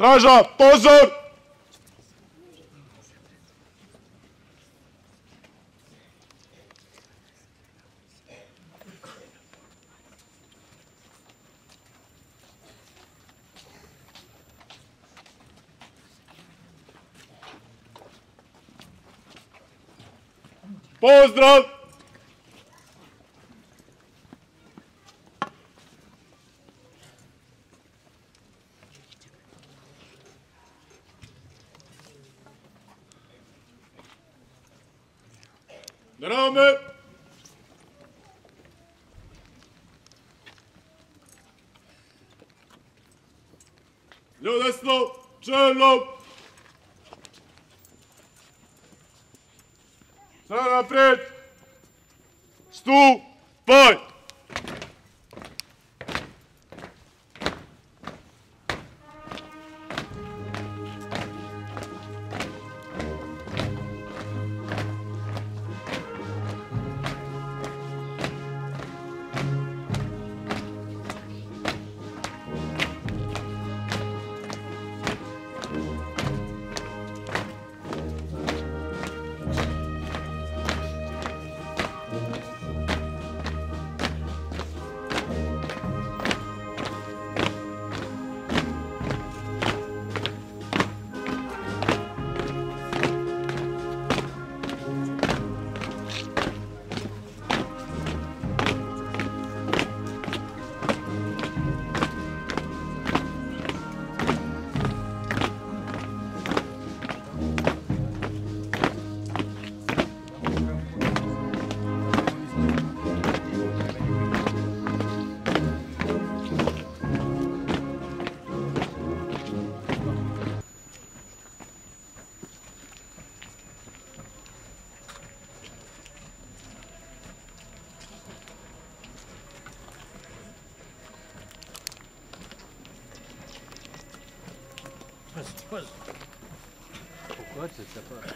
Straža, pozor! Pozdrav! Na rame! Lijevo desno, čelo! Sada naprijed! Stupaj! Pazi. Pokojte se, pa.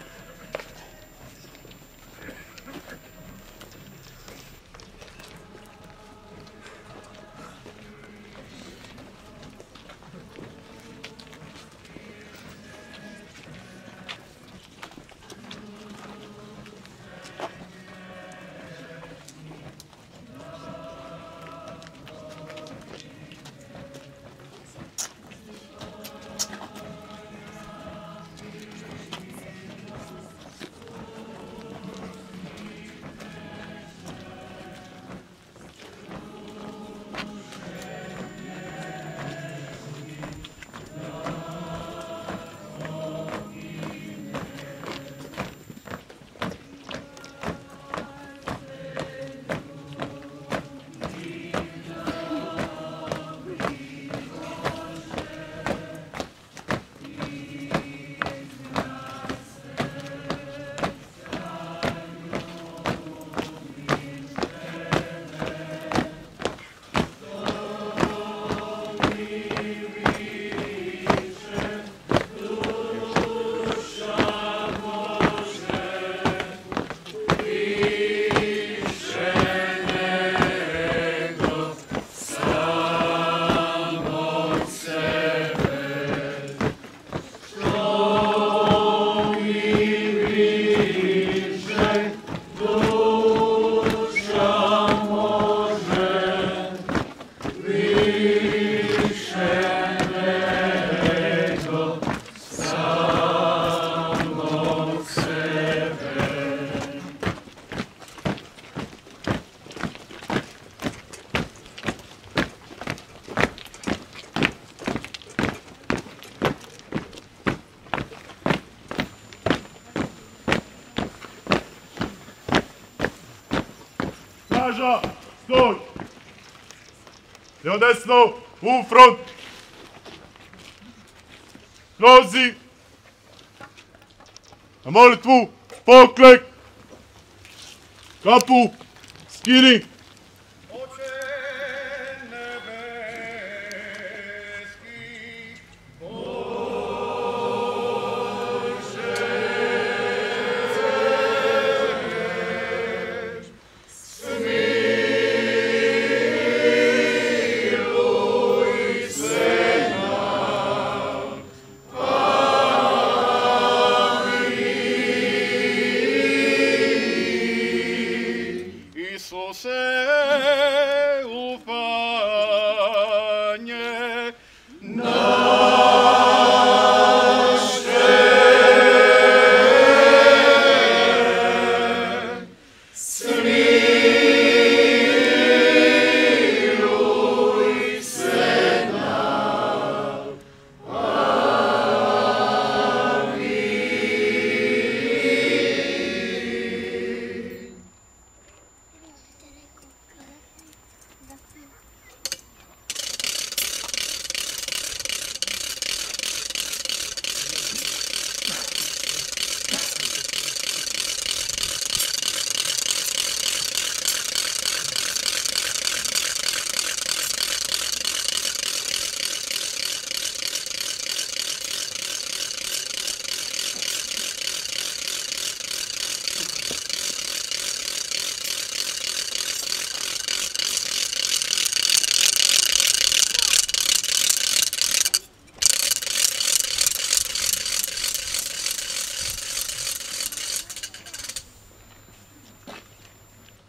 Straža, stoj! Lijevo desno, u front! Nozi! Na molitvu, poklek! Kapu, skini!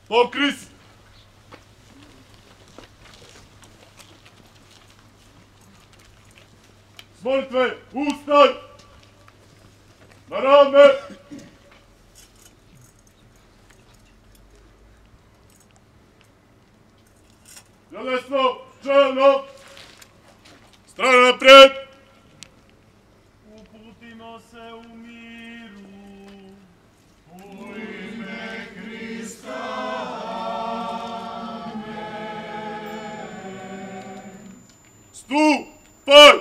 Pokryj se! S molitve, ustaj! Na rame! Na desno, čelno! Strana naprijed! Uputimo se u miru. Stupaj!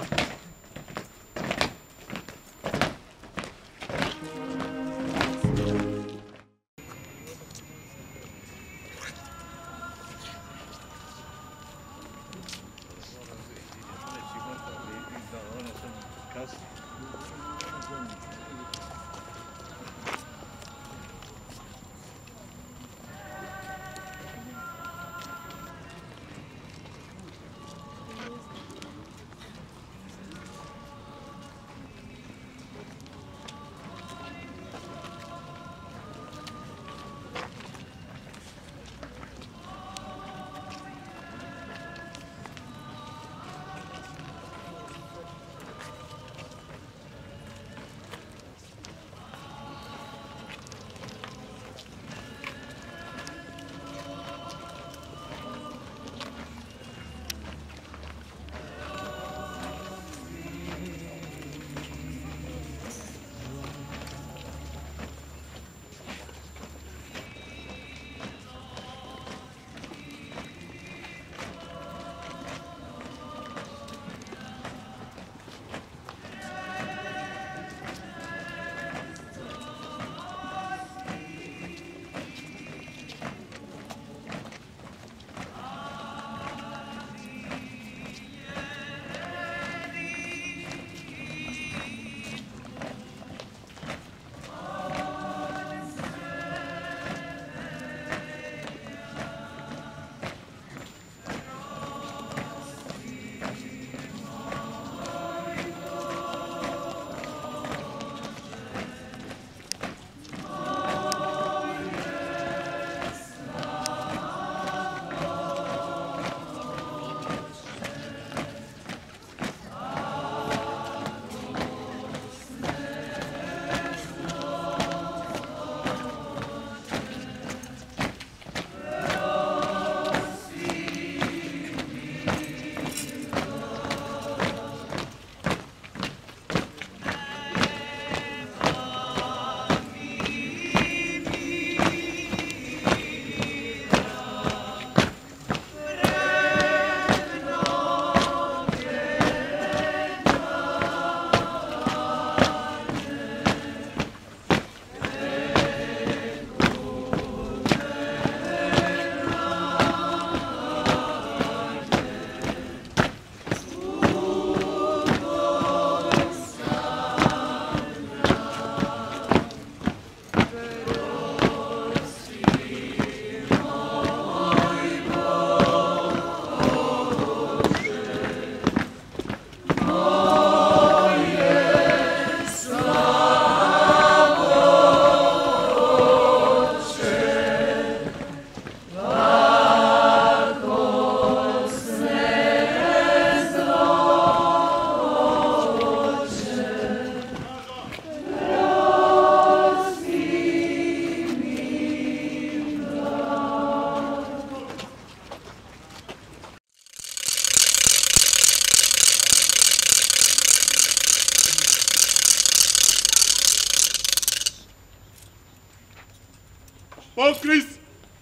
Pokryj se!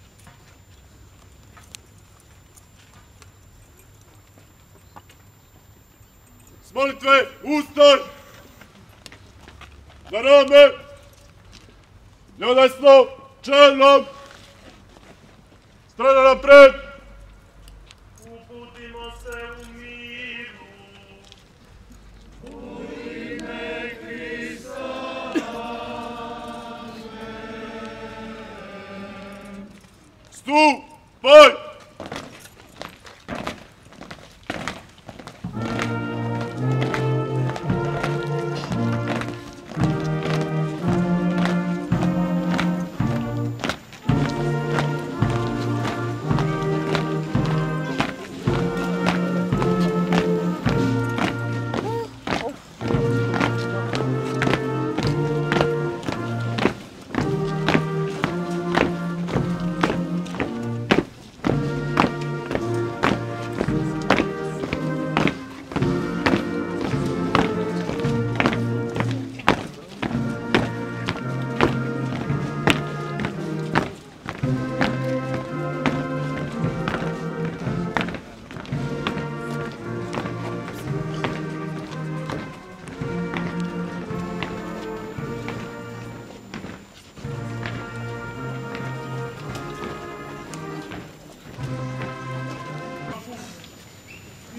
S molitve, ustaj! Na rame! Na desno, čelno! Strana naprijed! Uputimo se u miru. Stupaj!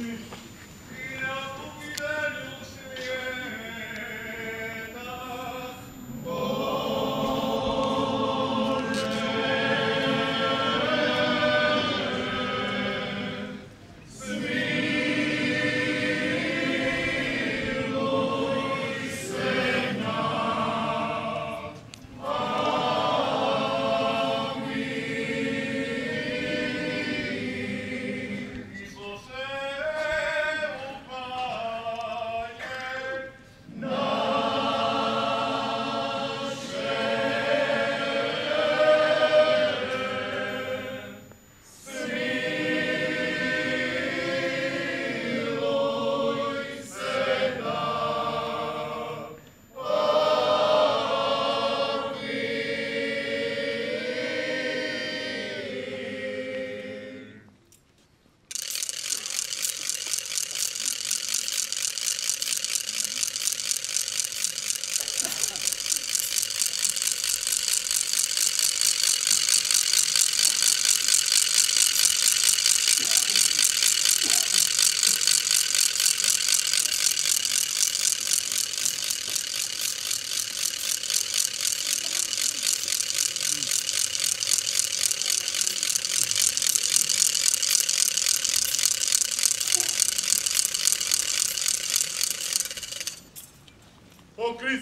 Pokris!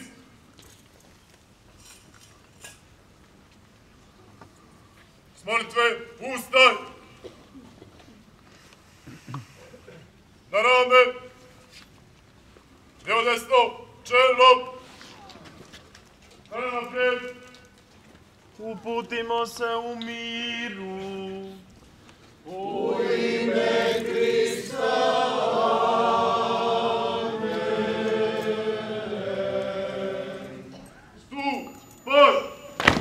S molitve ustaj! Na rame! Lijevo desno, čelo! Sada naprijed! Uputimo se u miru. U ime Krista. Stupaj!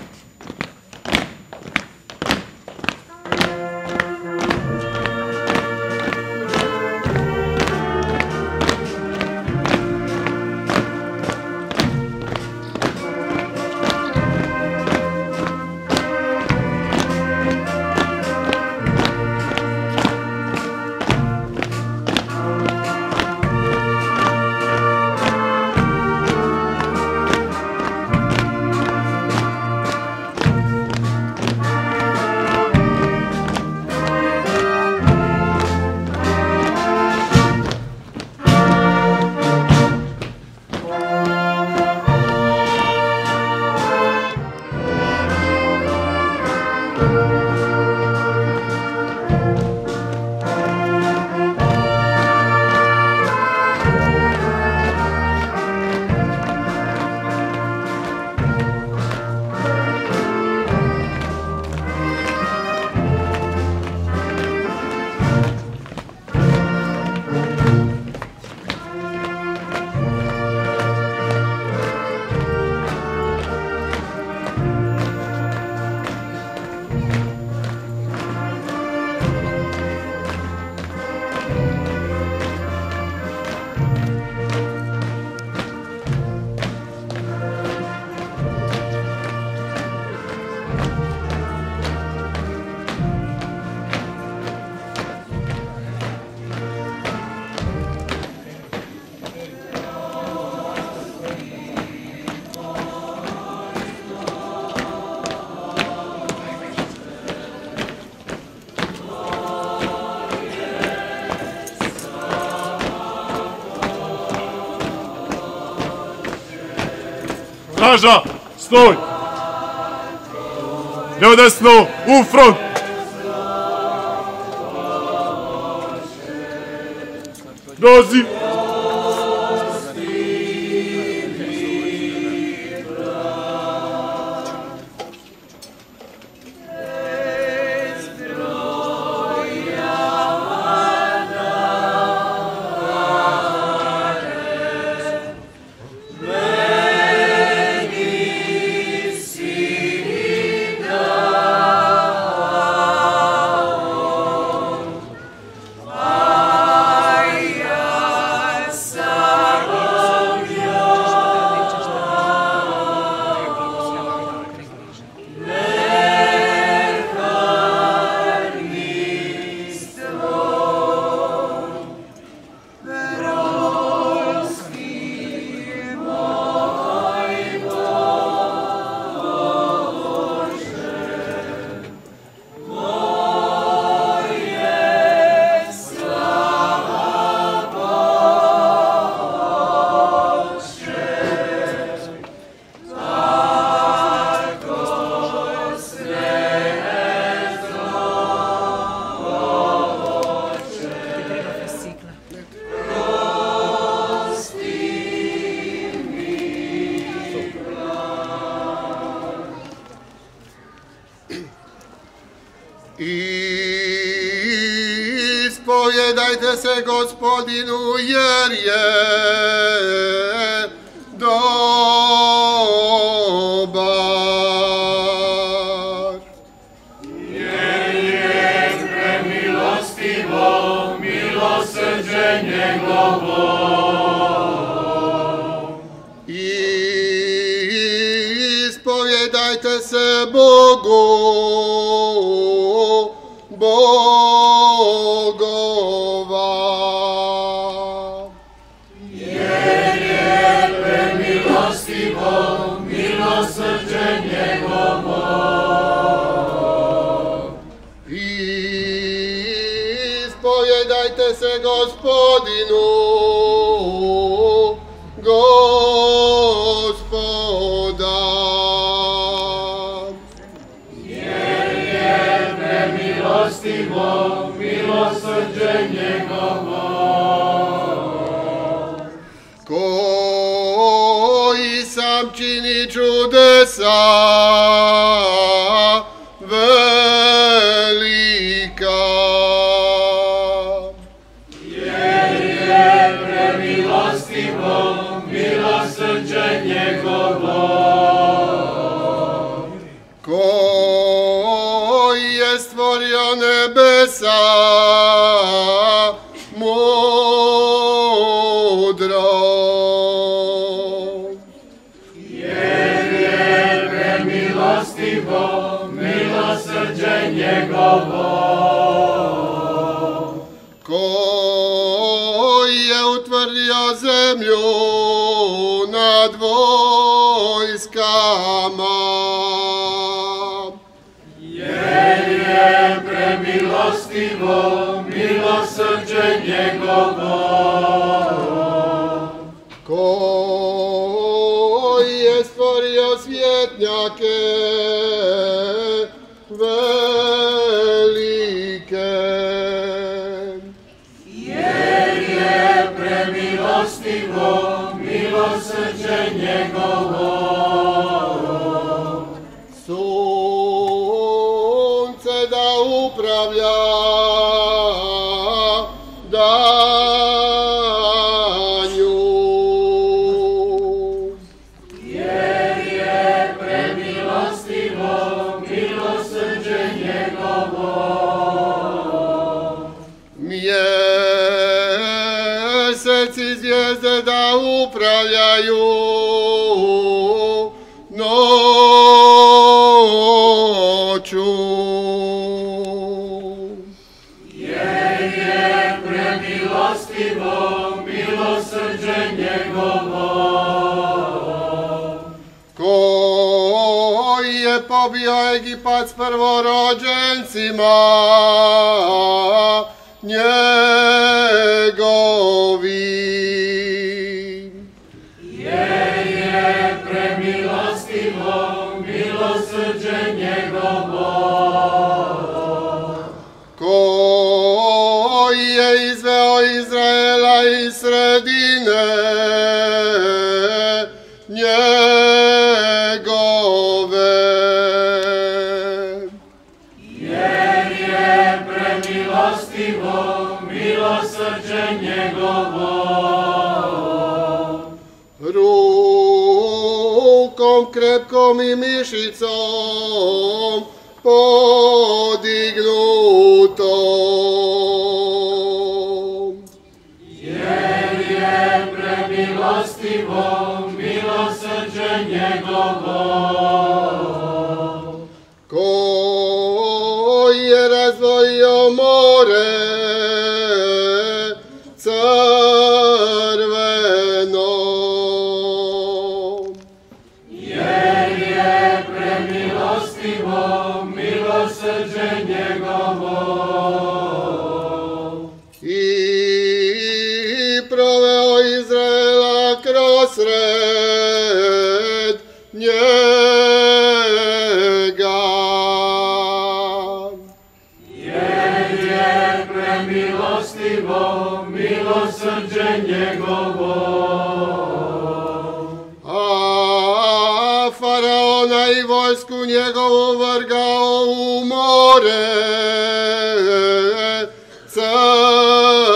Straža, stoj! Lijevo desno, u front! Dozi! Ispovijedajte se Gospodinu, jer je dobar. Jer je premilostivo milosrđe njegovo. Ispovijedajte se Bogu, Bogova. Jer je premilostivo milosrđe njegovo. Ispovijedajte se Gospodinu, Gospoda. Jer je premilostivo milosrđe njegovo. Koji sam čini čudesa velika. Jer je premilostivo milosrđe njegovo. Koji je stvorio nebesa mudro. Jer je premilostivo milosrđe njegovo. Koji je utvrdio zemlju nad vojskama. Jer je premilostivo milosrđe njegovo. Koji je stvorio svjetnjake velike. Jer je premilostivo milosrđe njegovo. Sunce da upravlja danju. Jer je premilostivo milosrđe njegovo. Mjesec i zvijezde da upravljaju noću. Jer je premilostivo milosrđe njegovo. Koji je pobio Egipat s prvorođencima njegovim. Jer je premilostivo milosrđe njegovo. Koji je izveo Izraela iz sredine njegove. Jer je premilostivo milosrđe njegovo. Rukom krepkom i mišicom podignutom. Jer je premilostivo milosrđe njegovo. Koji je razdvojio more crveno. Jer je premilostivo milosrđe njegovo. I proveo Izraela kroz sred njega. Jer je premilostivo milosrđe njegovo. A faraona i vojsku njegovu vrgao u more crveno.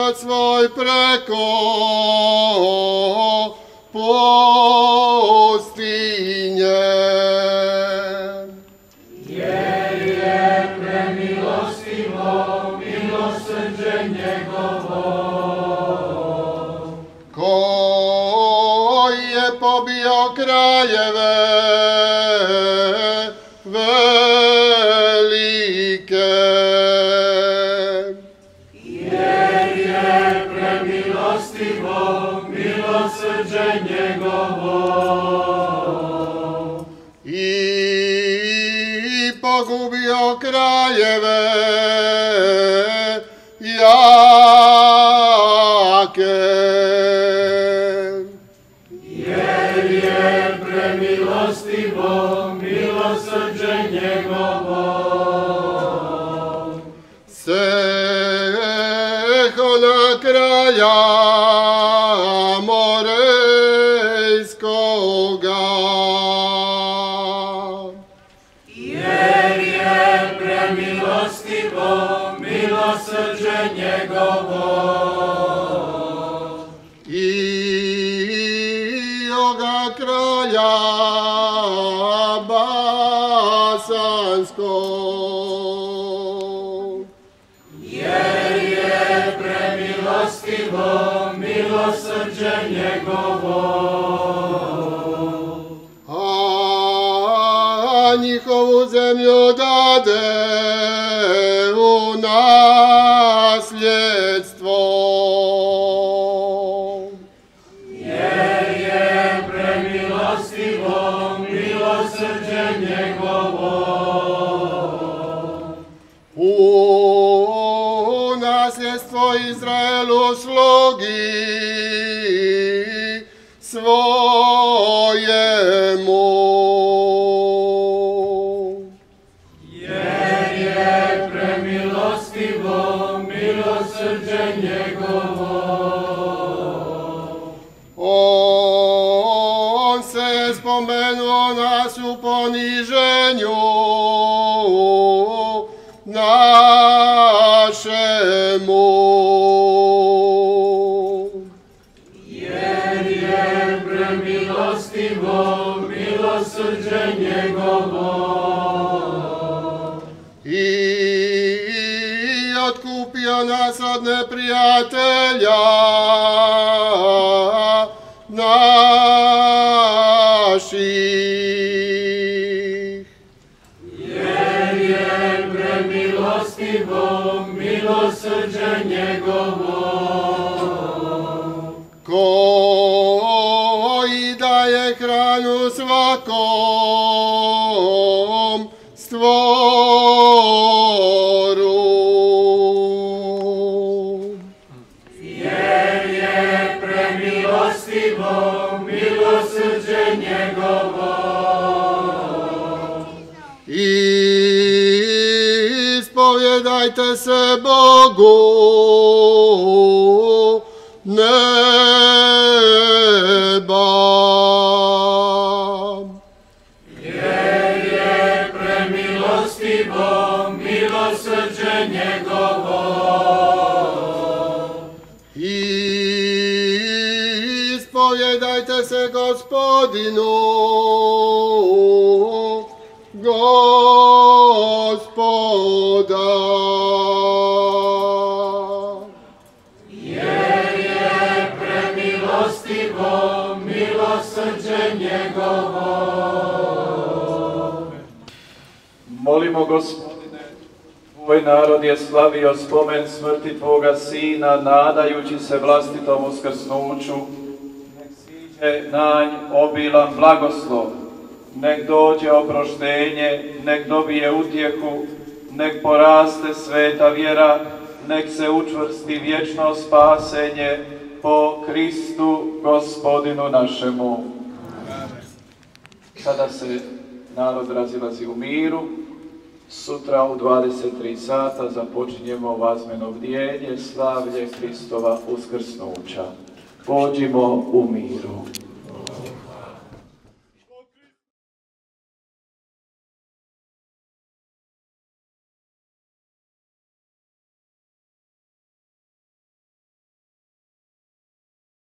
narod svoj preko pustinje. Jer je premilostivo milosrđe njegovo, koji je pobio krajeve velike. jer je premilostivo milosrđe njegovo, I pogubio krajeve jake. jer je premilostivo milosrđe njegovo, Seho na kraja morejskoga. jer je premilostivo milosrđe njegovo, I oga kraja basanskog. jer je premilostivo milosrđe njegovo, A njihovu zemlju dade u nasljedstvo. jer je premilostivo milosrđe njegovo, U nasljedstvo Izraelu slugi svojemu. jer je premilostivo milosrđe njegovo, On se spomenuo nas u poniženju našemu. jer je premilostivo milosrđe njegovo, I otkupio nas od neprijatelja naših. jer je premilostivo milosrđe njegovo, Koji daje hranu svakom stvoru. jer je premilostivo milosrđe njegovo, Ispovjedajte se Bogu neba. jer je premilostivo milosrđe njegovo, Ispovjedajte se Gospodinu, Gospoda. jer je premilostivo milosrđe njegovo. Molimo, Gospodine, tvoj narod je slavio spomen smrti tvoga Sina, nadajući se vlastitom uskrsnuću. Nek siđe na nj obilan blagoslov, nek dođe oproštenje, nek dobije utjehu, nek poraste sveta vjera, nek se učvrsti vječno spasenje po Kristu Gospodinu našemu. Sada se narod razilazi u miru. Sutra u 23 sata započinjemo vazmeno bdjenje, slavlje Kristova uskrsnuća. Pođimo u miru.